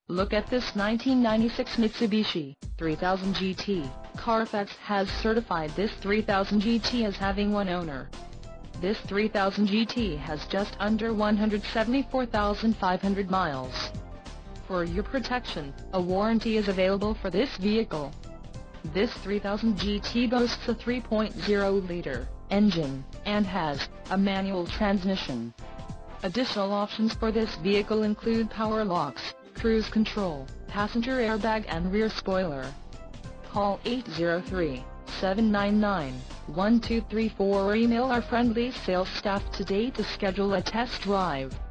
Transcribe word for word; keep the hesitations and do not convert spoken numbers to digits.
Look at this nineteen ninety-six Mitsubishi three thousand G T. Carfax has certified this three thousand G T as having one owner. This three thousand G T has just under one hundred seventy-four thousand five hundred miles. For your protection, a warranty is available for this vehicle. This three thousand G T boasts a three point oh liter engine, and has a manual transmission. Additional options for this vehicle include power locks, cruise control, passenger airbag and rear spoiler. Call eight zero three, seven nine nine, one two three four or email our friendly sales staff today to schedule a test drive.